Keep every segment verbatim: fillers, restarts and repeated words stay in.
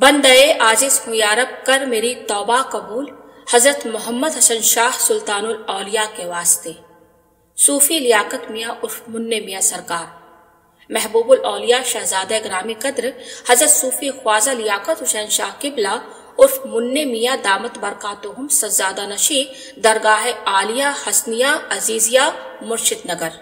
بندے عاجز ہوں یا رب کر میری توبہ قبول، حضرت محمد حسن شاہ سلطان الاولیاء کے واسطے۔ صوفی لیاقت میاں عرف منع میاں سرکار، محبوب الاولیاء شہزادہ گرامی قدر حضرت صوفی خواجہ لیاقت حسین شاہ قبلہ عرف منع میاں دامت برکاتہم سجادہ نشی درگاہ عالیہ حسنیہ عزیزیہ مرشد نگر۔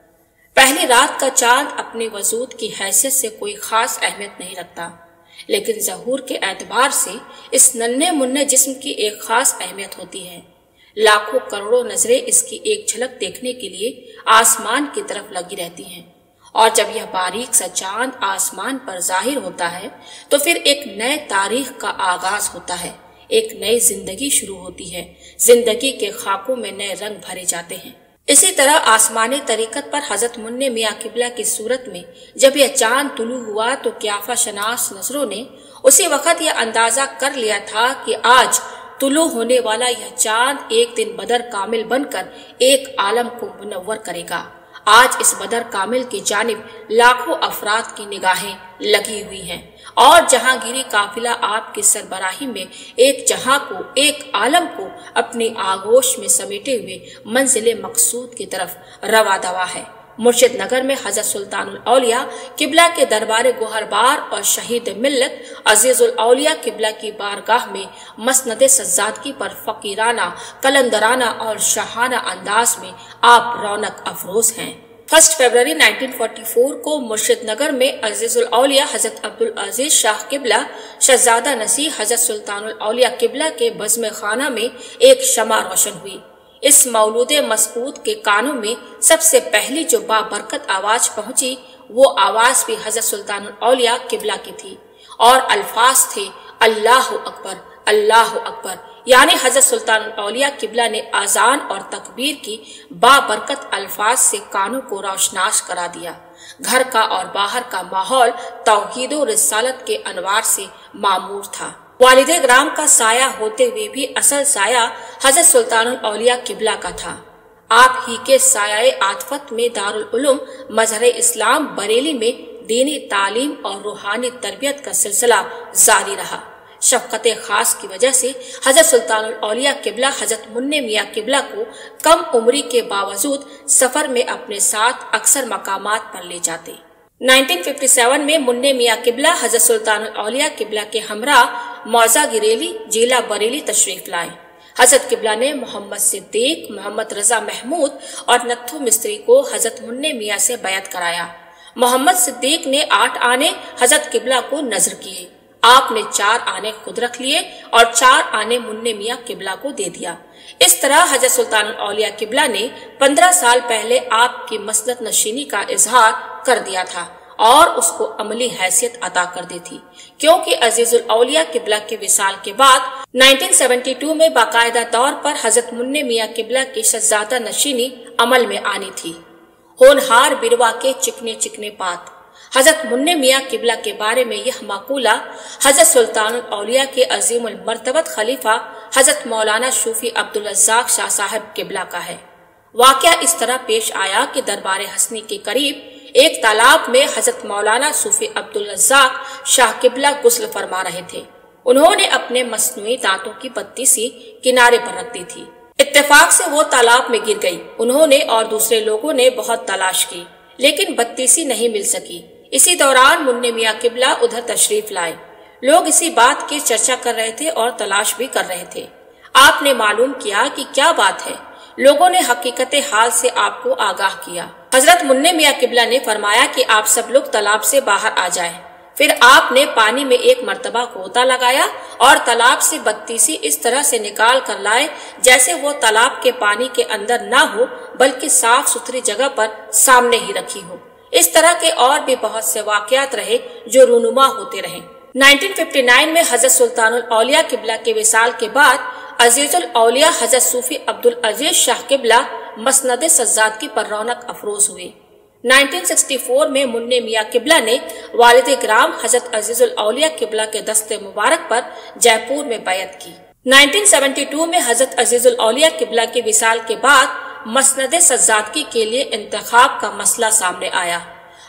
پہلی رات کا چاند اپنے وجود کی حیثیت سے کوئی خاص اہمیت نہیں رکھتا، لیکن ظہور کے اعتبار سے اس ننھے منع جسم کی ایک خاص اہمیت ہوتی ہے۔ لاکھوں کروڑوں نظریں اس کی ایک جھلک دیکھنے کے لیے آسمان کی طرف لگی رہتی ہیں، اور جب یہ باریک سا چاند آسمان پر ظاہر ہوتا ہے تو پھر ایک نئے تاریخ کا آغاز ہوتا ہے، ایک نئی زندگی شروع ہوتی ہے، زندگی کے خاکوں میں نئے رنگ بھرے جاتے ہیں۔ اسی طرح آسمانی طریقت پر حضرت منع میاں قبلہ کی صورت میں جب یہ چاند طلوع ہوا تو قیافہ شناس نظروں نے اسی وقت یہ اندازہ کر لیا تھا کہ آج طلوع ہونے والا یہ چاند ایک دن بدر کامل بن کر ایک عالم کو منور کرے گا۔ آج اس بدر کامل کی جانب لاکھوں افراد کی نگاہیں لگی ہوئی ہیں، اور جہانگیری قافلہ آپ کی سربراہی میں ایک جہاں کو، ایک عالم کو اپنی آغوش میں سمیٹے ہوئے منزل مقصود کی طرف روا دوا ہے۔ مرشد نگر میں حضرت سلطان الاولیاء قبلہ کے دربار گوہربار اور شہید ملت عزیز الاولیاء قبلہ کی بارگاہ میں مسند سجادگی پر فقیرانہ، کلندرانہ اور شاہانہ انداز میں آپ رونق افروز ہیں۔ فرسٹ فروری نائنٹین فورٹی فور کو مرشد نگر میں عزیز الاولیاء حضرت عبدالعزیز شاہ قبلہ شہزادہ نصیح حضرت سلطان الاولیاء قبلہ کے بزم خانہ میں ایک شمع روشن ہوئی۔ اس مولود مسعود کے کانوں میں سب سے پہلی جو بابرکت آواز پہنچی وہ آواز بھی حضرت سلطان الاولیاء قبلہ کی تھی، اور الفاظ تھے اللہ اکبر اللہ اکبر، یعنی حضرت سلطان الاولیاء قبلہ نے اذان اور تکبیر کی بابرکت الفاظ سے کانوں کو روشناس کرا دیا۔ گھر کا اور باہر کا ماحول توحید و رسالت کے انوار سے معمور تھا۔ والد گرام کا سایہ ہوتے ہوئے بھی اصل سایہ حضرت سلطان الاولیاء قبلہ کا تھا۔ آپ ہی کے سایہ عاطفت میں دارالعلوم مظہر اسلام بریلی میں دینی تعلیم اور روحانی تربیت کا سلسلہ جاری رہا۔ شفقت خاص کی وجہ سے حضرت سلطان الاولیاء قبلہ حضرت منع میاں قبلہ کو کم عمری کے باوجود سفر میں اپنے ساتھ اکثر مقامات پر لے جاتے۔ نائنٹین ففٹی سیون میں منع میاں قبلہ حضرت سلطان الاولیاء قبلہ کے ہمراہ موضع گریلی ضلع بریلی تشریف لائے۔ حضرت قبلہ نے محمد صدیق، محمد رضا محمود اور نتھو مستری کو حضرت منع میاں سے بیعت کرایا۔ محمد صدیق نے آٹھ آنے حضرت قبلہ کو نذر کیے۔ آپ نے چار آنے خود رکھ لیے اور چار آنے منع میاں قبلہ کو دے دیا۔ اس طرح حضرت سلطان الاولیاء قبلہ نے پندرہ سال پہلے آپ کی مسند نشینی کا اظہار کر دیا تھا اور اس کو عملی حیثیت عطا کر دی تھی، کیونکہ عزیز الاولیاء قبلہ کے وصال کے بعد نائنٹین سیونٹی ٹو میں باقاعدہ طور پر حضرت منع میاں قبلہ کی شہزادہ نشینی عمل میں آنی تھی۔ ہونہار بروا کے چکنے چکنے پات۔ حضرت منع میاں قبلہ کے بارے میں یہ مقولہ حضرت سلطان الاولیاء کے عظیم المرتبت خلیفہ حضرت مولانا صوفی عبدالرزاق شاہ صاحب قبلہ کا ہے۔ واقعہ اس طرح پیش آیا کہ دربار حسنی کے قریب ایک تالاب میں حضرت مولانا صوفی عبدالرزاق شاہ قبلہ غسل فرما رہے تھے۔ انہوں نے اپنے مصنوعی دانتوں کی پتی سی کنارے پر رکھ دی تھی۔ اتفاق سے وہ تالاب میں گر گئی۔ انہوں نے اور دوسرے لوگوں نے بہت تلاش کی، لیکن بتیسی نہیں مل سکی۔ اسی دوران منع میاں قبلہ ادھر تشریف لائے۔ لوگ اسی بات کی چرچا کر رہے تھے اور تلاش بھی کر رہے تھے۔ آپ نے معلوم کیا کہ کیا بات ہے۔ لوگوں نے حقیقت حال سے آپ کو آگاہ کیا۔ حضرت منع میاں قبلہ نے فرمایا کہ آپ سب لوگ تالاب سے باہر آ جائیں۔ پھر آپ نے پانی میں ایک مرتبہ غوطہ لگایا اور تالاب سے بتیسی اس طرح سے نکال کر لائے جیسے وہ تالاب کے پانی کے اندر نہ ہو بلکہ صاف ستھری جگہ پر سامنے ہی رکھی ہو۔ اس طرح کے اور بھی بہت سے واقعات رہے جو رونما ہوتے رہے۔ نائنٹین ففٹی نائن میں حضرت سلطان الاولیاء قبلہ کے وصال کے بعد عزیز الاولیاء حضرت صوفی عبدالعزیز شاہ قبلہ مسند سجادگی پر رونق افروز ہوئے۔ نائنٹین سکسٹی فور میں منع میاں قبلہ نے والد گرام حضرت عزیز الاولیاء قبلہ کے دست مبارک پر جے پور میں بیعت کی۔ نائنٹین سیونٹی ٹو میں حضرت عزیز الاولیاء قبلہ کے وصال کے بعد مسند سجادگی کے لیے انتخاب کا مسئلہ سامنے آیا۔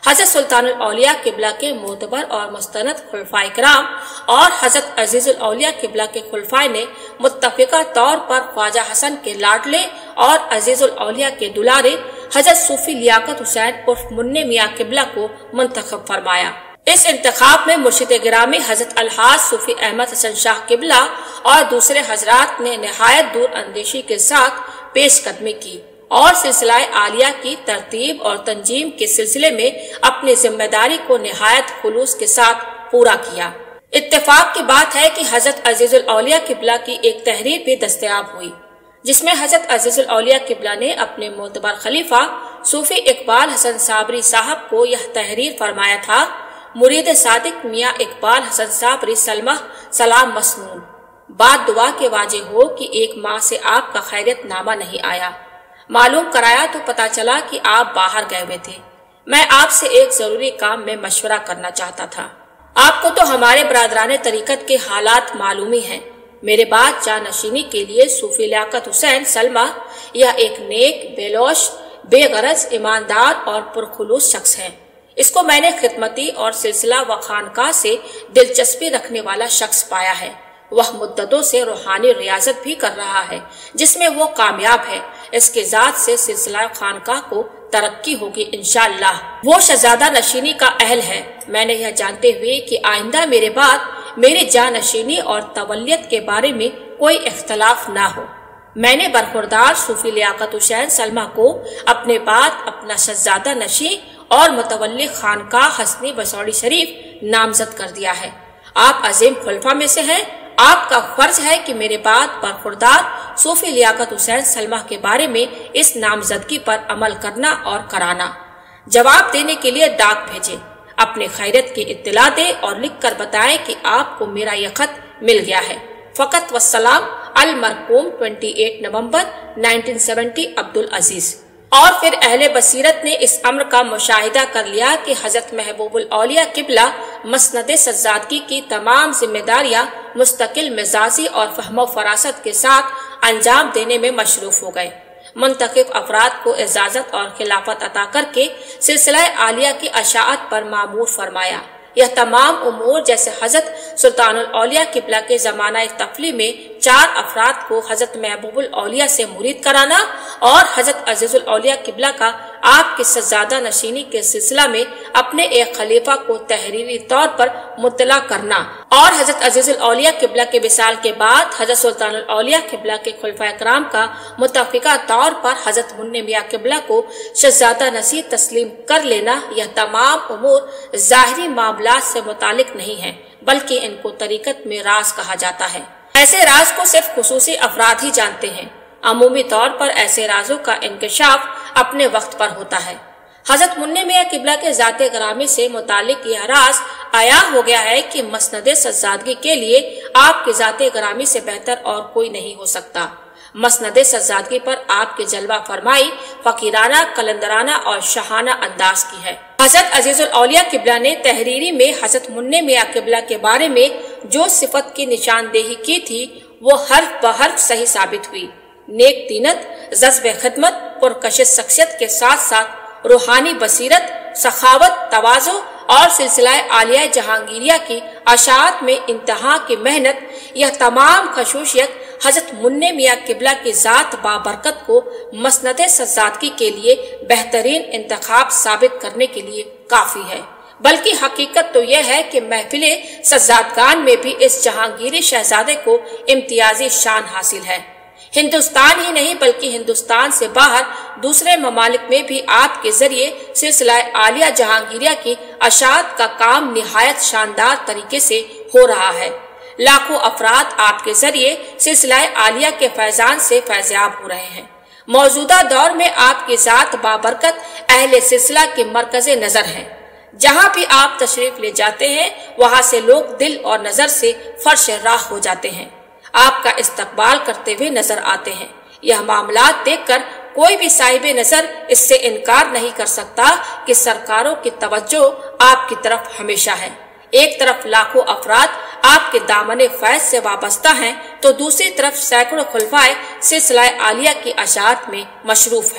حضرت سلطان الاولیاء قبلہ کے معتبر اور مستند خلفائے کرام اور حضرت عزیز الاولیاء قبلہ کے خلفائے نے متفقہ طور پر خواجہ حسن کے لاڈلے اور عزیز الاولیاء کے دلارے حضرت صوفی لیاقت حسین عرف منع میاں قبلہ کو منتخب فرمایا۔ اس انتخاب میں مرشد گرامی حضرت الحاج صوفی احمد حسن شاہ قبلہ اور دوسرے حضرات نے نہایت دور اندیشی کے ساتھ پیش قدمی کی اور سلسلہ عالیہ کی ترتیب اور تنظیم کے سلسلے میں اپنی ذمہ داری کو نہایت خلوص کے ساتھ پورا کیا۔ اتفاق کی بات ہے کہ حضرت عزیز الاولیاء قبلہ کی ایک تحریر بھی دستیاب ہوئی جس میں حضرت عزیز الاولیاء قبلہ نے اپنے معتبر خلیفہ صوفی اقبال حسن صابری صاحب کو یہ تحریر فرمایا تھا: مرید صادق میاں اقبال حسن صابری سلمہ سلام مسنون، بات دعا کے واجہ ہو کہ ایک ماہ سے آپ کا خیریت نامہ نہیں آیا۔ معلوم کرایا تو پتا چلا کہ آپ باہر گئے ہوئے تھے۔ میں آپ سے ایک ضروری کام میں مشورہ کرنا چاہتا تھا۔ آپ کو تو ہمارے برادران طریقت کے حالات معلوم ہی ہیں۔ میرے بعد جانشینی کے لیے صوفی لیاقت حسین سلمہ یہ ایک نیک، بےلوث، بے غرض، ایماندار اور پرخلوص شخص ہے۔ اس کو میں نے خدمتی اور سلسلہ و خانقاہ سے دلچسپی رکھنے والا شخص پایا ہے۔ وہ مدتوں سے روحانی ریاضت بھی کر رہا ہے جس میں وہ کامیاب ہے۔ اس کے ذات سے سلسلہ خانقاہ کو ترقی ہوگی انشاءاللہ۔ وہ شہزادہ نشینی کا اہل ہے۔ میں نے یہ جانتے ہوئے کہ آئندہ میرے بعد میری جانشینی اور تولیت کے بارے میں کوئی اختلاف نہ ہو، میں نے برخوردار صوفی لیاقت حسین سلمہ کو اپنے بعد اپنا شہزادہ نشین اور متولی خانقاہ حسنی بسوڑی شریف نامزد کر دیا ہے۔ آپ عظیم خلفاء میں سے ہیں۔ آپ کا فرض ہے کہ میرے بعد برخوردار صوفی لیاقت حسین سلمہ کے بارے میں اس نامزدگی پر عمل کرنا اور کرانا۔ جواب دینے کے لیے ڈاک بھیجے، اپنے خیریت کی اطلاع دے اور لکھ کر بتائیں کہ آپ کو میرا یہ خط مل گیا ہے۔ فقط والسلام، المرحوم اٹھائیس نومبر انیس سو ستر عبدالعزیز۔ اور پھر اہل بصیرت نے اس امر کا مشاہدہ کر لیا کہ حضرت محبوب الاولیاء قبلہ مسند سجادگی کی تمام ذمہ داریاں مستقل مزاجی اور فہم و فراست کے ساتھ انجام دینے میں مصروف ہو گئے۔ منتخب افراد کو اجازت اور خلافت عطا کر کے سلسلہ عالیہ کی اشاعت پر مامور فرمایا۔ یہ تمام امور جیسے حضرت سلطان الاولیاء قبلہ کے زمانہ تفلی میں چار افراد کو حضرت محبوب الاولیاء سے مرید کرانا اور حضرت عزیز الاولیاء قبلہ کا آپ کی شہزادہ نشینی کے سلسلہ میں اپنے ایک خلیفہ کو تحریری طور پر مطلع کرنا اور حضرت عزیز الاولیاء قبلہ کے وصال کے بعد حضرت سلطان الاولیاء قبلہ کے خلفائے کرام کا متفقہ طور پر حضرت منع میاں قبلہ کو شہزادہ نصیر تسلیم کر لینا، یہ تمام امور ظاہری معاملات سے متعلق نہیں ہیں بلکہ ان کو طریقت میں راز کہا جاتا ہے۔ ایسے راز کو صرف خصوصی افراد ہی جانتے ہیں۔ عمومی طور پر ایسے رازوں کا انکشاف اپنے وقت پر ہوتا ہے۔ حضرت منع میاں قبلہ کے ذات گرامی سے متعلق یہ راز عیاں ہو گیا ہے کہ مسند سجادگی کے لیے آپ کے ذات گرامی سے بہتر اور کوئی نہیں ہو سکتا۔ مسند سجادگی پر آپ کے جلوہ فرمائی فقیرانہ، کلندرانہ اور شاہانہ انداز کی ہے۔ حضرت عزیز الاولیاء قبلہ نے تحریری میں حضرت منع میاں قبلہ کے بارے میں جو صفت کی نشاندہی کی تھی وہ حرف بحرف صحیح ثابت ہوئی۔ نیک دینت، جذب خدمت، پرکشش شخصیت کے ساتھ ساتھ روحانی بصیرت، سخاوت، تواضع اور سلسلہ عالیہ جہانگیریہ کی اشاعت میں انتہا کی محنت، یہ تمام خصوصیت حضرت منع میاں قبلہ کی ذات بابرکت کو مسند سجادگی کے لیے بہترین انتخاب ثابت کرنے کے لیے کافی ہے۔ بلکہ حقیقت تو یہ ہے کہ محفل سجادگان میں بھی اس جہانگیری شہزادے کو امتیازی شان حاصل ہے۔ ہندوستان ہی نہیں بلکہ ہندوستان سے باہر دوسرے ممالک میں بھی آپ کے ذریعے سلسلہ عالیہ جہانگیریہ کی اشاعت کا کام نہایت شاندار طریقے سے ہو رہا ہے۔ لاکھوں افراد آپ کے ذریعے سلسلہ عالیہ کے فیضان سے فیضیاب ہو رہے ہیں۔ موجودہ دور میں آپ کی ذات بابرکت اہل سلسلہ کے مرکز نظر ہے۔ جہاں بھی آپ تشریف لے جاتے ہیں وہاں سے لوگ دل اور نظر سے فرش راہ ہو جاتے ہیں، آپ کا استقبال کرتے ہوئے نظر آتے ہیں۔ یہ معاملات دیکھ کر کوئی بھی صاحب نظر اس سے انکار نہیں کر سکتا کہ سرکاروں کی توجہ آپ کی طرف ہمیشہ ہے۔ ایک طرف لاکھوں افراد آپ کے دامن فیض سے وابستہ ہیں تو دوسری طرف سینکڑوں خلفائے سلسلہ عالیہ کی اشاعت میں مشروف ہیں۔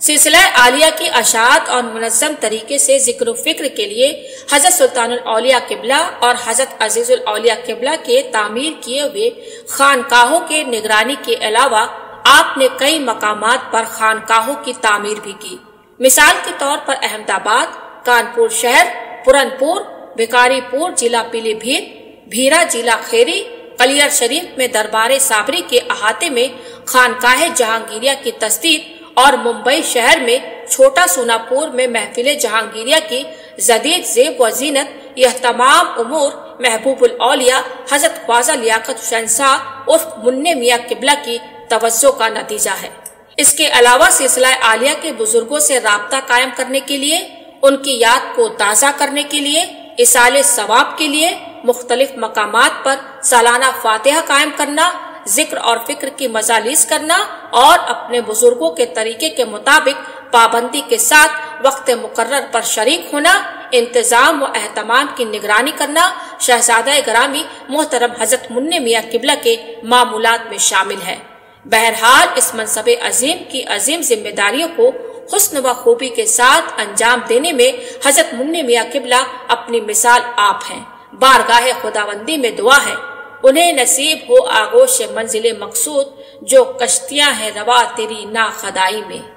سلسلہ عالیہ کی اشاعت اور منظم طریقے سے ذکر و فکر کے لیے حضرت سلطان الاولیاء قبلہ اور حضرت عزیز الاولیاء قبلہ کے تعمیر کیے ہوئے خانقاہوں کے نگرانی کے علاوہ آپ نے کئی مقامات پر خانقاہوں کی تعمیر بھی کی۔ مثال کے طور پر احمد آباد، کانپور شہر، پورن پور، بھکاری پور ضلع پیلی بھیت، بھیرا ضلع خیری، کلیر شریف میں دربار صابری کے احاطے میں خانقاہ جہانگیریہ کی تجدید اور ممبئی شہر میں چھوٹا سوناپور میں محفل جہانگیریہ کی جدید زیب و زینت، یہ تمام امور محبوب الاولیاء حضرت خواجہ لیاقت حسین صاحب عرف منع میاں قبلہ کی توجہ کا نتیجہ ہے۔ اس کے علاوہ سلسلہ عالیہ کے بزرگوں سے رابطہ قائم کرنے کے لیے، ان کی یاد کو تازہ کرنے کے لیے، اصالِ ثواب کے لیے مختلف مقامات پر سالانہ فاتحہ قائم کرنا، ذکر اور فکر کی مجالس کرنا اور اپنے بزرگوں کے طریقے کے مطابق پابندی کے ساتھ وقت مقرر پر شریک ہونا، انتظام و اہتمام کی نگرانی کرنا شہزادہ گرامی محترم حضرت منع میاں قبلہ کے معمولات میں شامل ہے۔ بہرحال اس منصب عظیم کی عظیم ذمہ داریوں کو حسن و خوبی کے ساتھ انجام دینے میں حضرت منع میاں قبلہ اپنی مثال آپ ہیں۔ بارگاہ خداوندی میں دعا ہے انہیں نصیب ہو آغوش منزل مقصود، جو کشتیاں ہیں روا تیری نا خدائی میں۔